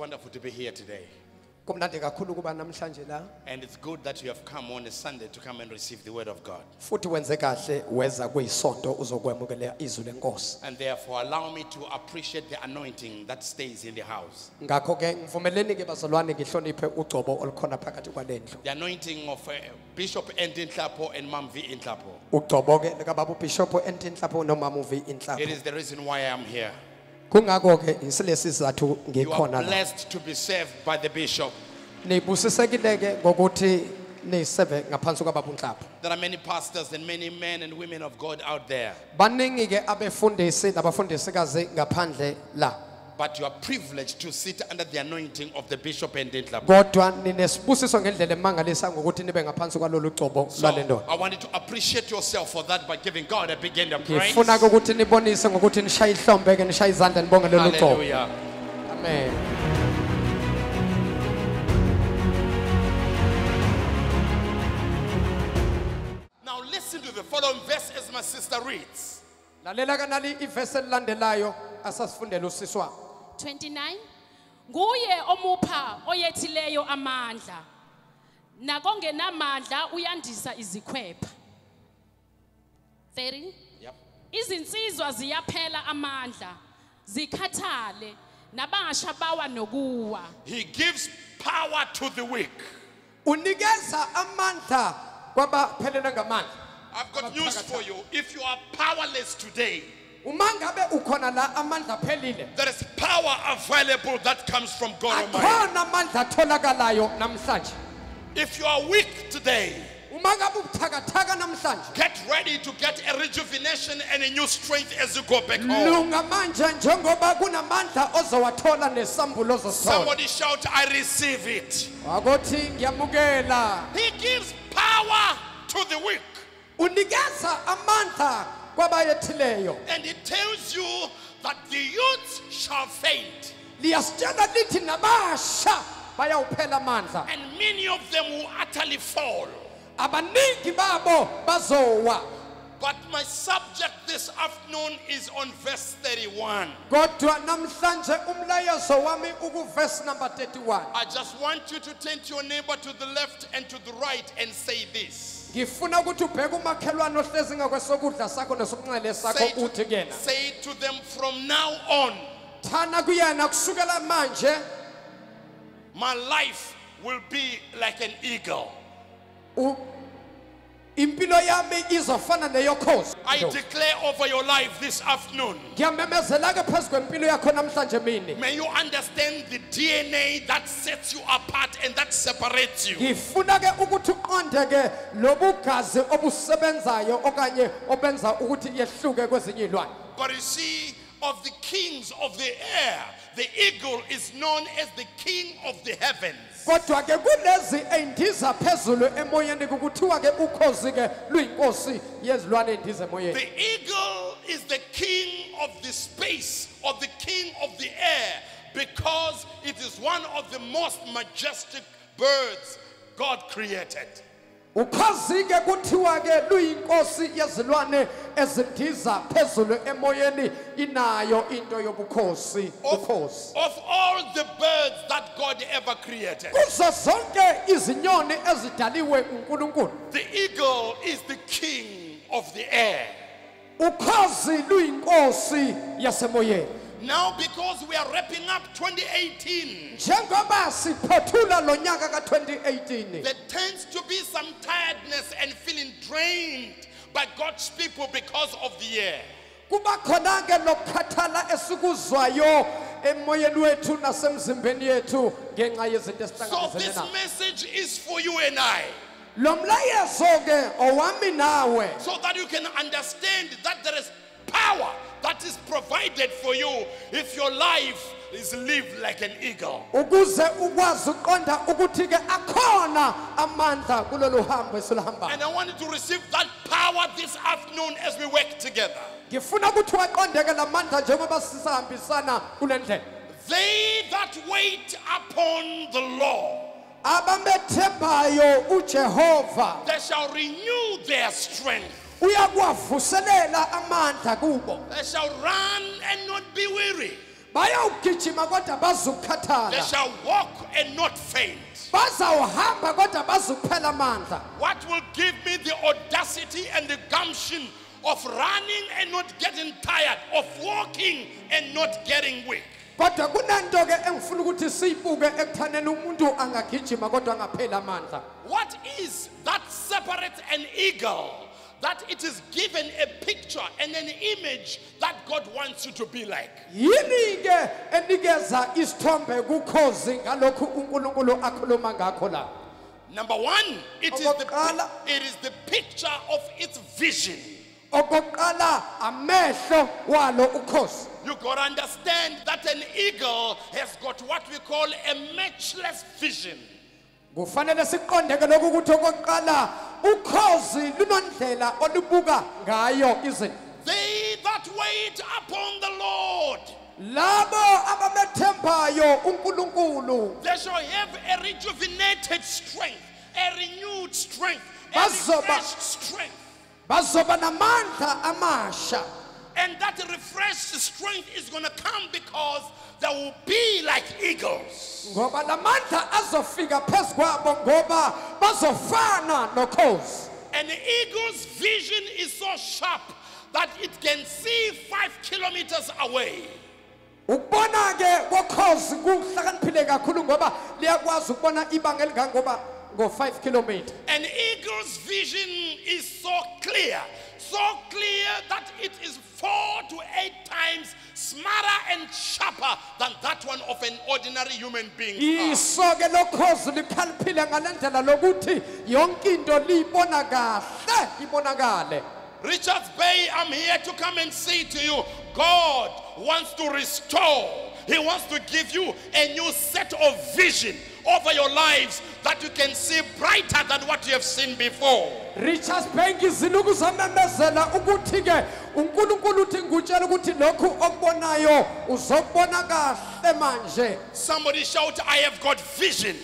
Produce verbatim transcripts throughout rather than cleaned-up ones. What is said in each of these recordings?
wonderful to be here today. And it's good that you have come on a Sunday to come and receive the word of God. And therefore allow me to appreciate the anointing that stays in the house. The anointing of uh, Bishop Entin Tlapo and Mam V Intlapo. It is the reason why I am here. You are blessed to be served by the bishop. There are many pastors and many men and women of God out there. But you are privileged to sit under the anointing of the bishop and Dintlap. So I want you to appreciate yourself for that by giving God a big hand of praise. Hallelujah. Amen. Now listen to the following verse as my sister reads. twenty-nine Nguye omupha oyethileyo amandla nakongenamandla uyandisa izikhwepha. thirty Yep. Izinsizwa ziyaphela amandla zikhathale nabangasha bawa nokuwa. He gives power to the weak. Unikeza amandla kwabaphelele ngamandla. I've got news for you. If you are powerless today, there is power available that comes from God Almighty. If you are weak today, get ready to get a rejuvenation and a new strength as you go back home. Somebody shout, I receive it. He gives power to the weak. And it tells you that the youth shall faint. And many of them will utterly fall. But my subject this afternoon is on verse thirty-one. I just want you to turn to your neighbor to the left and to the right and say this. Say to, say to them from now on, my life will be like an eagle. I declare over your life this afternoon. May you understand the D N A that sets you apart and that separates you. But you see, of the kings of the air, the eagle is known as the king of the heavens. The eagle is the king of the space, or the king of the air, because it is one of the most majestic birds God created. Of all the birds that God ever created, the eagle is the king of the air. Now, because we are wrapping up twenty eighteen, there tends to be some tiredness and feeling drained by God's people because of the year. So this message is for you and I, so that you can understand that there is power that is provided for you if your life is lived like an eagle. And I want you to receive that power this afternoon as we work together. They that wait upon the Lord, they shall renew their strength. They shall run and not be weary. bayawugijima kodwa They bazukhathala shall walk and not faint. bazawuhamba kodwa bazukuphela amandla. What will give me the audacity and the gumption of running and not getting tired, of walking and not getting weak? Kodwa kunento ke engifuna ukuthi siyibuke ekuthaneni umuntu angagijima kodwa angapheli amandla. What is that separates an eagle? That it is given a picture and an image that God wants you to be like. Yini ke enikeza isithombe kukhozi ngalokhu uNkulunkulu akhuluma ngakho la? Number one, it is the Okokuqala, it is the picture of its vision. okokuqala amehlo walo ukhozi. You got to understand that an eagle has got what we call a matchless vision. Kufanele siqonde ke lokhu ukuthi okokuqala ukhozi lunondlela olubuka ngayo izinto. They that wait upon the Lord, Labo abamethembayo uNkulunkulu they shall have a rejuvenated strength, a renewed strength, a Bazoba- refreshed strength. bazoba namandla amasha. And that refreshed strength is going to come because they will be like eagles. Ngoba lamandla azofika phezukwabo ngoba bazofana nokhozi. An eagle's vision is so sharp that it can see five kilometers away. Ukubona ke kokhozi kuhlakaniphile kakhulu ngoba liyakwazi ukubona ibanga elingangoba ngo five kilometers. An eagle's vision is so clear, so clear that it is four to eight times smarter and sharper than that one of an ordinary human being. Iso ke lokhozi likhaliphile ngalendlela lokuthi yonke into liyibona kahle ibonakale. Richards Bay, I'm here to come and say to you, God wants to restore. He wants to give you a new set of vision over your lives that you can see brighter than what you have seen before. Richards Bank iziluku zamemezela ukuthi ke uNkulunkulu uthi ngutshela ukuthi lokhu okubonayo uzokubona kahle manje. Somebody shout, I have got vision.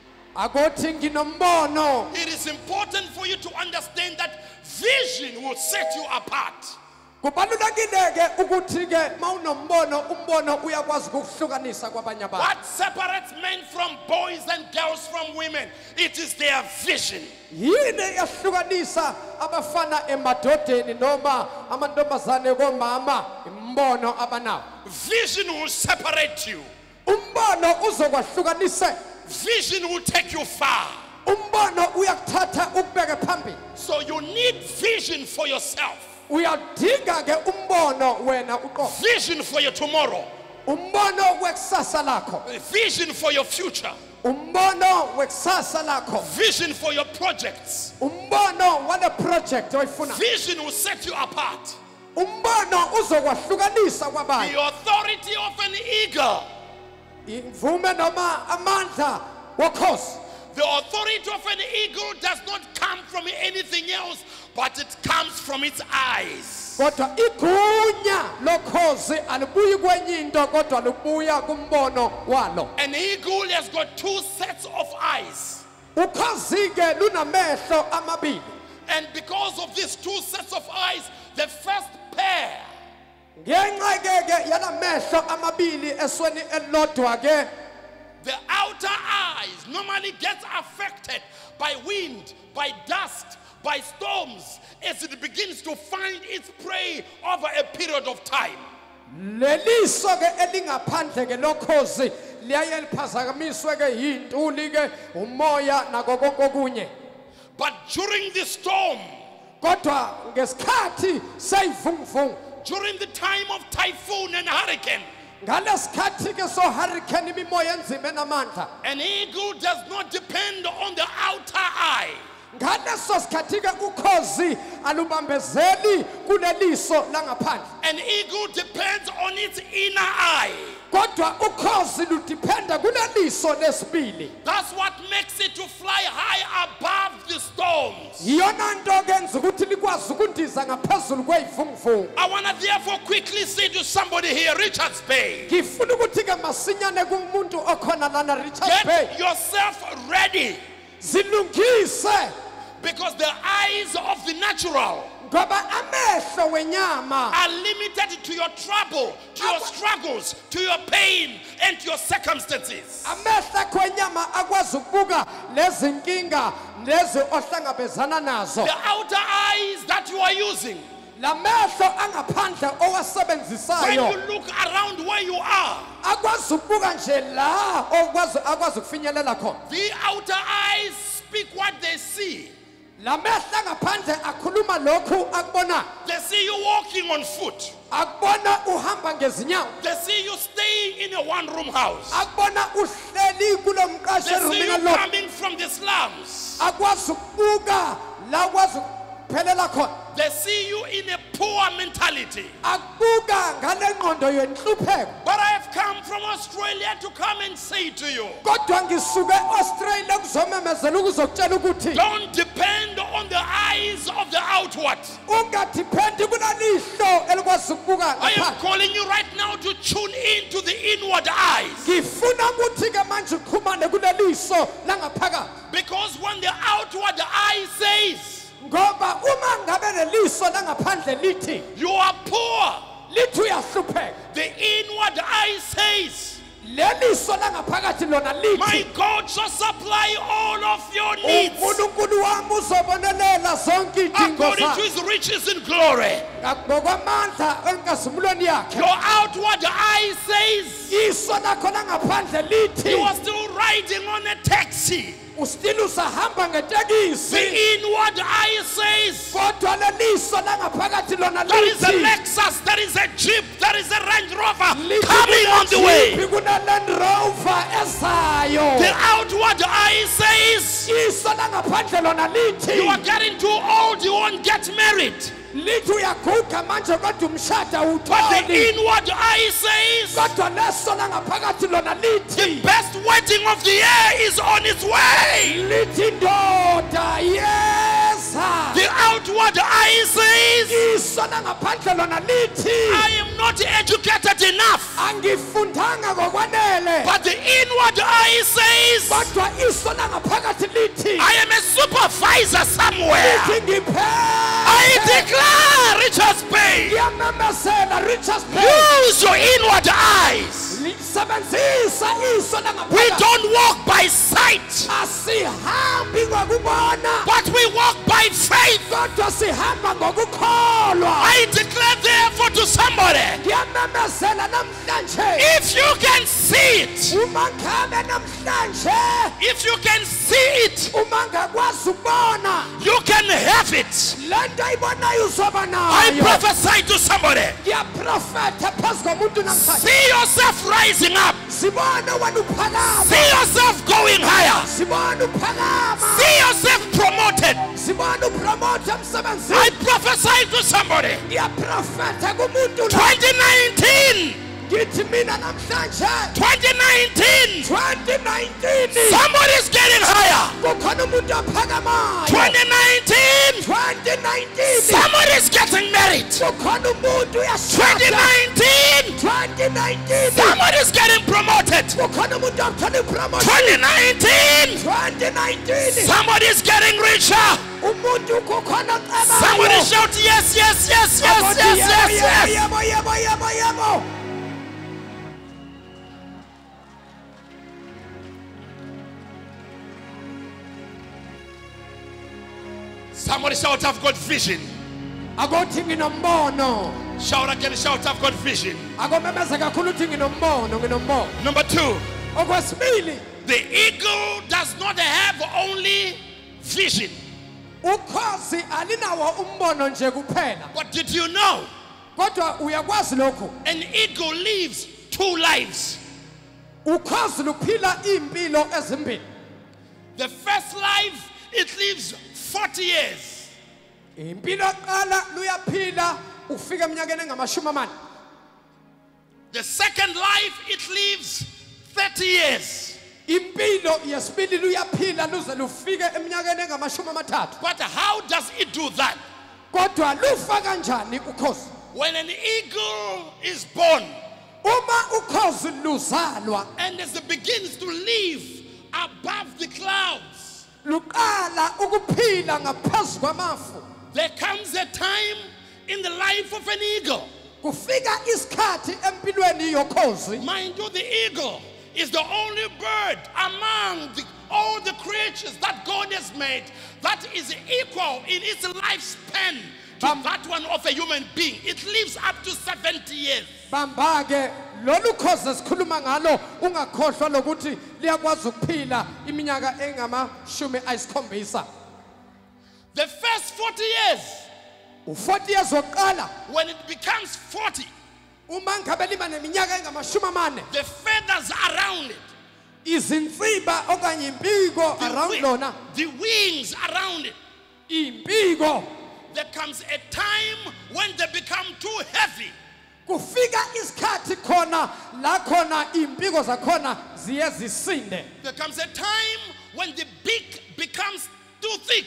Akothi nginombono. It is important for you to understand that vision will set you apart. Kubalulekile ke ukuthi ke mawunombono umbono uyakwazi ukuhlukanisa kwabanye abantu. What separates men from boys and girls from women? It is their vision. Yini yahlukanisa abafana emadodeni noma amantombazane komama imbono abanawo. Vision will separate you. Umbono uzokwahlukanisa. Vision will take you far. Umbono uyakuthatha ukubeke phambili. So you need vision for yourself. Uyadinga ke umbono wena uqobo. Vision for your tomorrow. Umbono wekusasa lakho. Vision for your future. Umbono wekusasa lakho. Vision for your projects. Umbono wale project oyifuna. Vision will set you apart. Umbono uzokwahlukanisa kwabanye. The authority of an eagle. Imvume noma amandla wokhozi. The authority of an eagle does not come from anything else, but it comes from its eyes. Kodwa igunya lokhozi alibuyi kwenye into kodwa libuya kumbono walo. An eagle has got two sets of eyes. Ukhozi ke lunamehlo amabili. And because of these two sets of eyes, the first pair, Ngenxa ke ke yalamehlo amabili esweni elodwa ke the outer eyes normally gets affected by wind, by dust, by storms as it begins to find its prey over a period of time. leliso ke elingaphandle ke lokhozi liyaye liphazamiswe ke yintuli ke umoya nako konke okunye. But during the storm, Kodwa ngesikhathi seyivunguvungu during the time of typhoon and hurricane, ngalesikhathi ke so hurricane imimoya enzima enamandla an eagle does not depend on the outer eye. ngaleso sikhathi ke ukhozi alubambezeli kuleliso langaphandle. An eagle depends on its inner eye. Kodwa ukhozi ludependa kuleliso lesibili. That's what makes it to fly high above the storms. Iyona nto kenza ukuthi likwazi ukundiza ngaphezulu kweyivunguvungu. I want to therefore quickly say to somebody here, Richards Bay, Ngifuna ukuthi ke masinyane kumuntu okhona lana Richards Bay. get yourself ready, Zilungise because the eyes of the natural ngoba amehlo wenyama are limited to your trouble, to your struggles, to your pain, and to your circumstances. amehlo akho wenyama akwazi ukubuka lezi nkinga lezi ohlangabezana nazo. The outer eyes that you are using, la mehlo angaphandle when owasebenzisayo you look around where you are, akwazi ukubuka nje la okwazi akwazi ukufinyelela khona. the outer eyes speak what they see. la mehlo angaphandle akhuluma lokhu akubona. They see you walking on foot. akubona uhamba ngezinyawo. They see you staying in a one-room house. akubona uhleli kulo mqashe They see you erumini lo. coming from the slums. akwazi ukubuka la akwazi ukuphelela khona. They see you in a poor mentality. akubuka ngale ngqondo yenhlupheko. But I have come from Australia to come and say to you, kodwa ngisuke eAustralia kuzomemezela ukuzokutshela ukuthi don't depend on the eyes of the outward. ungadephendi kunalihlo elikwazi ukubuka I am ngaphandle. calling you right now to tune in to the inward eyes. ngifuna ukuthi ke manje uqhumane kuleliso langaphakathi. Because when the outward eye says ngoba uma ngabe leliso langaphandle lithi you are poor, lithi uyahlupheka, the inward eye says leliso langaphakathi lona my lithi God shall supply all of your needs uNkulunkulu wami uzobonelela zonke idingo according to zakho his riches in glory. ngokwamandla enkazimulweni yakhe. Your outward eye says iso lakho langaphandle lithi you are still riding on a taxi. ustili usahamba The ngetekisi, inward eye says kodwa leliso langaphakathi lona there is a lithi Lexus, there is a Jeep, there is a Range Rover lithi coming on the way. kuneJeep, kuneLand Rover ezayo. The outward eye says iso langaphandle lona lithi you are getting too old, you won't get married. lithi uyaguga manje kodwa umshada But the awutholi, inward eye says kodwa leso langaphakathi lona the lithi best wedding of the year is on its way. lithi ndoda yeza. The outward eye says iso langaphandle lona lithi I am not educated enough. angifundanga ngokwanele, But the inward eye says kodwa iso langaphakathi lithi I am a supervisor somewhere. lithi ngiphe. I declare Richard's Bay. ngiyamemezela Richards Bay, Use your inward eyes. sebenzisa iso We langaphakathi. don't walk by sight, asihambi ngokubona, but we walk by faith. kodwa sihamba ngokukholwa. I declare therefore to somebody, ngiyamemezela namhlanje if you can see it, uma ngabe namhlanje if you can see it, uma ngakwazi ukubona you can have it. lento ayibonayo uzoba I nayo. prophesy to somebody, ngiyaprofetha phezu komuntu namhlanje. see yourself rising up, sibone wena uphakama, see yourself going higher, sibone uphakama, see yourself promoted. sibone upromote I emsebenzini. prophesy to somebody, ngiyaprofetha kumuntu lo, twenty nineteen, ngithi mina namhlanje twenty nineteen, twenty nineteen somebody's getting higher. kukhona umuntu ophakamayo. twenty nineteen, twenty nineteen somebody's getting married. kukhona umuntu twenty uyashada. nineteen, twenty nineteen somebody's getting promoted. kukhona umuntu othola ipromotion. twenty nineteen, twenty nineteen somebody's getting richer. umuntu kukhona Somebody ocebayo. shout yes, yes, yes, yes, yes, yes, yes. Yebo, yebo, yebo, yebo. Somebody shout, I've got vision. Akothi nginombono. Shout again, shout, I've got vision. Akomemeza kakhulu uthi nginombono, nginombono. Number two, Okwesibili, the eagle does not have only vision. ukhozi alinawo umbono nje kuphela. But did you know Kodwa uyakwazi lokho. an eagle lives two lives? Ukhozi luphila impilo ezimbili. The first life, it lives forty years. Impilo yokuqala luyaphila ufika eminyakeni engamashumi amane. The second life, it lives thirty years. Impilo yesibili luyaphila luze lufike eminyakeni engamashumi amathathu. But how does it do that? Kodwa lufa kanjani ukhozi? When an eagle is born Uma ukhozi luzalwa and as it begins to live above the clouds, luqala ukuphila ngaphezu kwamafu. There comes a time in the life of an eagle. Kufika isikhathi empilweni yokhozi. Mind you, the eagle is the only bird among the, all the creatures that God has made that is equal in its lifespan to Bam- that one of a human being. It lives up to seventy years. Bamba-ke lolu khozi esikhuluma ngalo ungakhohlwa lokuthi liyakwazi ukuphila iminyaka engamashumi ayisikhombisa. The first forty years, U-forty years wokuqala when it becomes forty, uma ngabe liba neminyaka engamashumi amane the feathers around it, izinsiba okanye impiko the, around wi- lona the wings around it, impiko there comes a time when they become too heavy. kufika isikhathi khona la khona impiko zakhona ziye zisinde. There comes a time when the beak becomes too thick.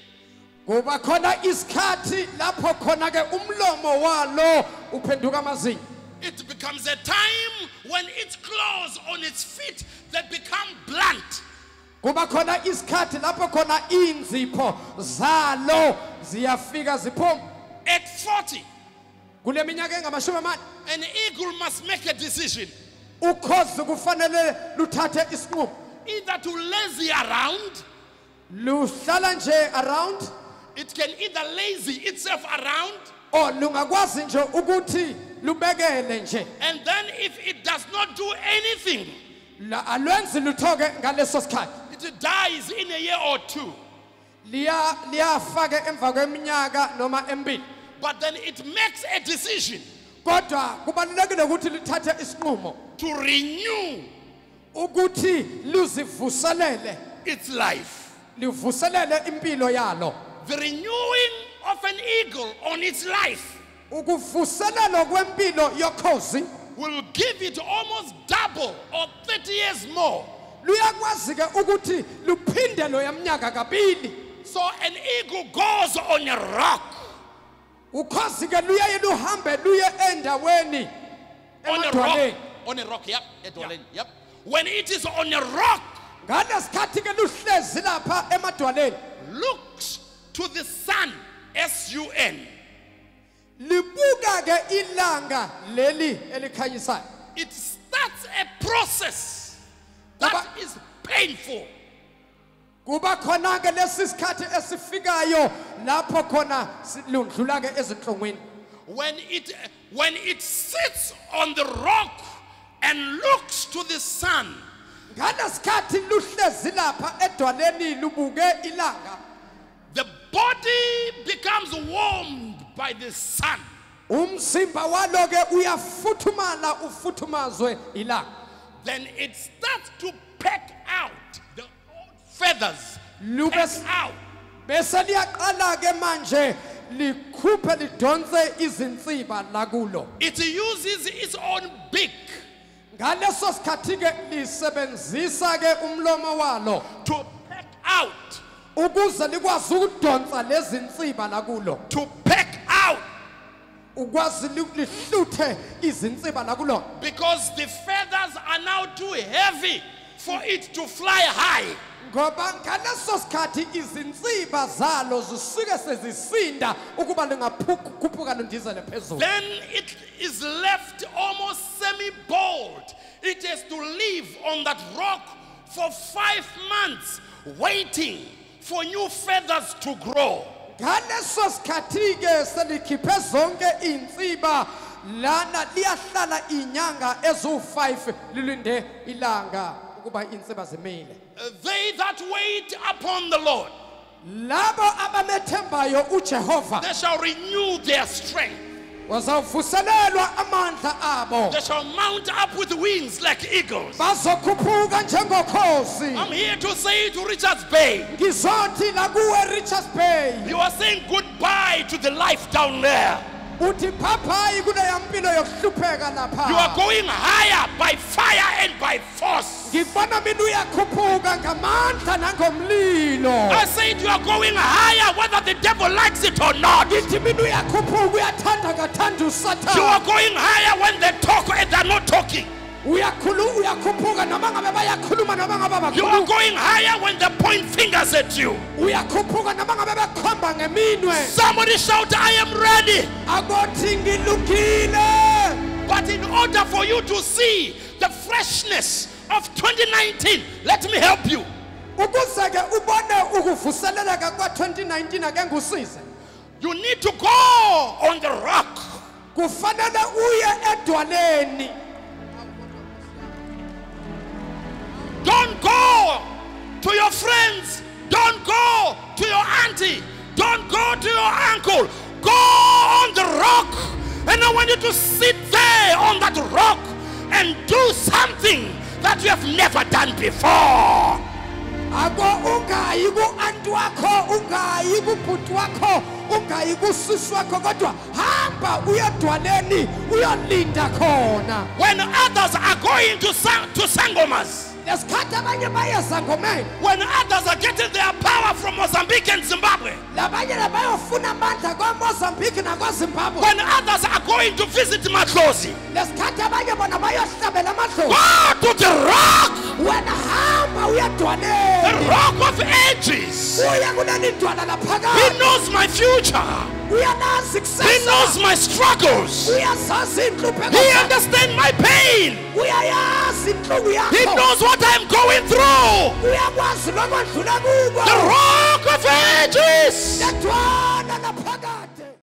Kuba khona isikhathi lapho khona ke umlomo walo uphenduka amazinyo. It becomes a time when its claws on its feet they become blunt. Kuba khona isikhathi lapho khona inzipho zalo ziyafika ziphuma. At forty, Kule minyaka engamashumi amane an eagle must make a decision ukhozi kufanele luthathe isinqumo. either to lazy around. Luhlala nje around It can either lazy itself around, or lungakwazi nje ukuthi lubekele nje. and then if it does not do anything, La alwenzi luthoke ngaleso sikhathi. it dies in a year or two. Liya liyafake emva kweminyaka noma emibili. But then it makes a decision Kodwa kubalulekile ukuthi lithathe isinqumo to renew ukuthi luzivuselele its life. livuselele impilo yalo. The renewing of an eagle on its life Ukuvuselelwa kwempilo yokhozi will give it almost double or thirty years more. luyakwazi ke ukuthi luphinde lo yaminyaka kabili. So an eagle goes on a rock, Ukhozi ke luyaye luhambe luye endaweni on a rock, emadwaleni. on a rock, yep, edwaleni, yep. When it is on a rock, Ngalesikhathi ke luhlezi lapha emadwaleni looks to the sun, S U N. libuka ke ilanga leli elikhanyisayo. It starts a process that Kuba- is painful. Kuba khona ke lesi sikhathi esifikayo lapho khona si- lundlula ke ezinhlungwini. When it when it sits on the rock and looks to the sun, Ngalesikhathi luhlezi lapha edwaleni lubuke ilanga. the body becomes warmed by the sun. Umzimba walo ke uyafuthumala ufuthumazwe ilanga. Then it starts to peck out the old feathers. Lube Peck out. bese liyaqala ke manje likhuphe lidonse izinsiba lakulo. It uses its own beak Ngaleso sikhathi ke lisebenzisa ke umlomo walo to peck out, ukuze likwazi ukudonsa lezi zinsiba lakulo. to peck out, Ukwazi li- lihluthe izinsiba lakulo. because the feathers are now too heavy for it to fly high. Ngoba ngaleso sikhathi izinsiba zalo zisuke sezisinda ukuba lingakhuphuka lindizele phezulu. Then it is left almost semi-bald. It has to live on that rock for five months, waiting for new feathers to grow. Ngaleso sikhathi ke selikhiphe zonke insiba lana liyahlala inyanga ezu five lilinde ilanga ukuba insiba zimile. Uh, They that wait upon the Lord, Labo abamethembayo uJehova they shall renew their strength. wazawuvuselelwa amandla abo. They shall mount up with wings like eagles. Bazokhuphuka njengokhozi. I'm here to say to Richards Bay, Ngizothi la kuwe Richards Bay you are saying goodbye to the life down there. uthi phaphayi kuleya mpilo yokuhlupheka lapha. You are going higher by fire and by force. Ngibona mina uyakhuphuka ngamandla nangomlilo. I said you are going higher whether the devil likes it or not. Ngithi mina uyakhuphuka uyathanda kathanda You are usathana. going higher when they talk and they're not talking. uyakhulu uyakhuphuka noma ngabe bayakhuluma noma ngabe You are bakhuluma going higher when they point fingers at you. uyakhuphuka noma ngabe bekhomba ngeminwe Somebody shout, I am ready. akothi ngilungile. But in order for you to see the freshness of twenty nineteen, let me help you. Ukuze ke ubone ukuvuseleleka kwa twenty nineteen ake ngusize. You need to go on the rock. Kufanele uye edwaleni. Don't go to your friends. Don't go to your auntie. Don't go to your uncle. Go on the rock. And I want you to sit there on that rock and do something that you have never done before. Ako ungayi ku antu wakho, ungayi ku bhuti wakho, ungayi ku sisi wakho kodwa hamba uyedwaleni uyolinda khona. When others are going to sang to sangomas, Lesikhathi abanye bayeza ngomeni. when others are getting their power from Mozambique and Zimbabwe, Labanye labayofuna amandla kwaMozambique nakwaZimbabwe. when others are going to visit Matlozi, Lesikhathi abanye bona bayohlabela amadlozi. go to the rock, Wena hamba the uyedwaleni. rock of ages. Uya kuleli dwala He laphakathi. knows my future. Uyanazi He kusasa. knows my struggles. Uyazazi inhlupheko He zakho. understands my pain. Uyayazi inhlungu He yakho. knows what I'm going through. Uyakwazi lokwedlula kubo. The rock of ages. Ledwala